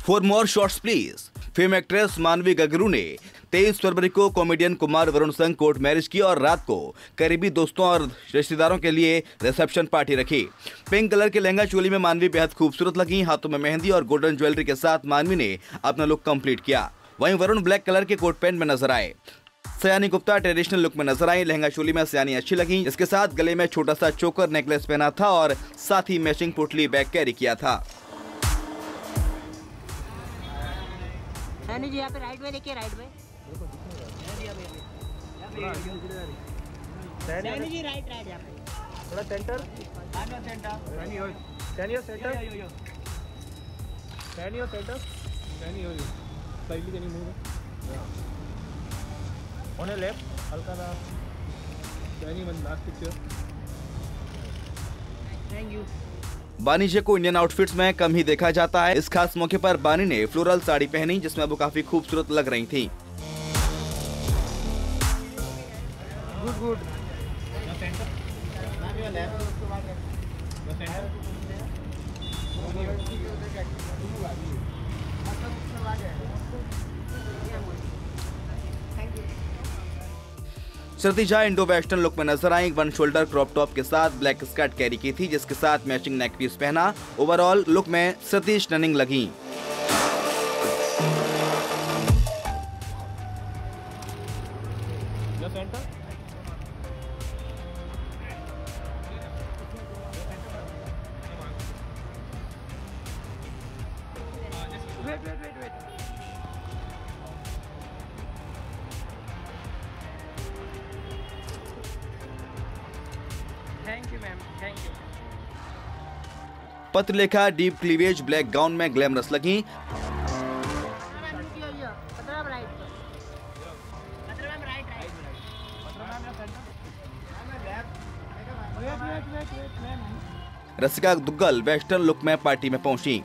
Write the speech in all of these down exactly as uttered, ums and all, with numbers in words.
For more shorts please. Fame actress Manvi Gagroo ने तेईस फरवरी को कॉमेडियन कुमार वरुण संग कोर्ट मैरिज की और रात को करीबी दोस्तों और रिश्तेदारों के लिए रिसेप्शन पार्टी रखी। पिंक कलर के लहंगा चोली में मानवी बेहद खूबसूरत लगी। हाथों में मेहंदी और गोल्डन ज्वेलरी के साथ मानवी ने अपना लुक कंप्लीट किया। वहीं वरुण ब्लैक कलर के कोट पैंट में नजर आए। सयानी गुप्ता ट्रेडिशनल लुक में नजर आई। लहंगा चोली में सयानी अच्छी लगी। इसके साथ गले में छोटा सा चोकर नेकलेस पहना था और साथ ही मैचिंग पुटली बैग कैरी किया था। जी यहाँ पे राइट में देखिए, राइट में सैनी जी, राइट राइट यहाँ पे थोड़ा सेंटर सेंटर सैनी हो सेंटर सैनी हो सेंटर सैनी हो slightly can you move on left हल्का सा Saini one last picture. Thank you. Bani ji को इंडियन आउटफिट्स में कम ही देखा जाता है। इस खास मौके पर बानी ने फ्लोरल साड़ी पहनी जिसमें वो काफी खूबसूरत लग रही थी। Good good. Shruti Jha Indo western look में नजर आई। वन शोल्डर क्रॉप टॉप के साथ ब्लैक स्कर्ट कैरी की थी जिसके साथ मैचिंग नेक पीस पहना। ओवरऑल लुक में श्रुति स्टनिंग लगी। Wait wait wait wait thank you ma'am, thank you. Patralekha deep cleavage black gown में ग्लैमरस लगी। रसिका दुग्गल वेस्टर्न लुक में पार्टी में पहुंची।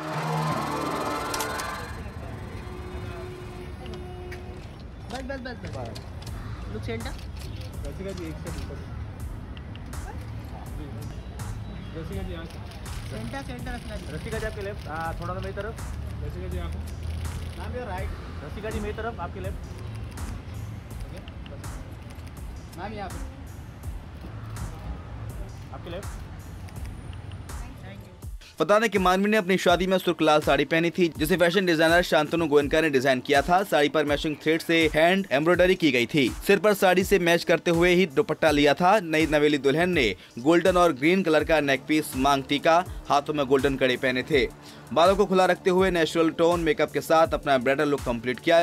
बस बस बस बस लुक सेंटर। रसिका जी एक second. Rasika ji centre centre Rasika ji. Rasika ji आपके लेफ्ट। हाँ थोड़ा सा मेरी तरफ। रसिका जी आप नाम योर राइट। रसिका जी मेरी तरफ, आपके लेफ्ट। मैम यहाँ पे आपके लेफ्ट। बता दें कि मानवी ने अपनी शादी में सुर्ख लाल साड़ी पहनी थी जिसे फैशन डिजाइनर शांतनु गोयनका ने डिजाइन किया था। साड़ी पर मैचिंग थ्रेड से हैंड एम्ब्रॉयडरी की गई थी। सिर पर साड़ी से मैच करते हुए ही दुपट्टा लिया था। नई नवेली दुल्हन ने गोल्डन और ग्रीन कलर का नेक पीस, मांग टीका, हाथों में गोल्डन कड़े पहने थे। बालों को खुला रखते हुए नेचुरल टोन मेकअप के साथ अपना ब्राइडल लुक कंप्लीट किया।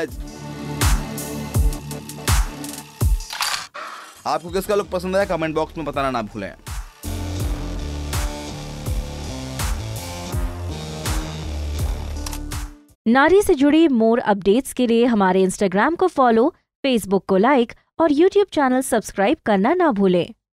आपको किसका लुक पसंद आया कमेंट बॉक्स में बताना ना भूलें। नारी से जुड़ी मोर अपडेट्स के लिए हमारे इंस्टाग्राम को फॉलो, फेसबुक को लाइक और यूट्यूब चैनल सब्सक्राइब करना ना भूलें।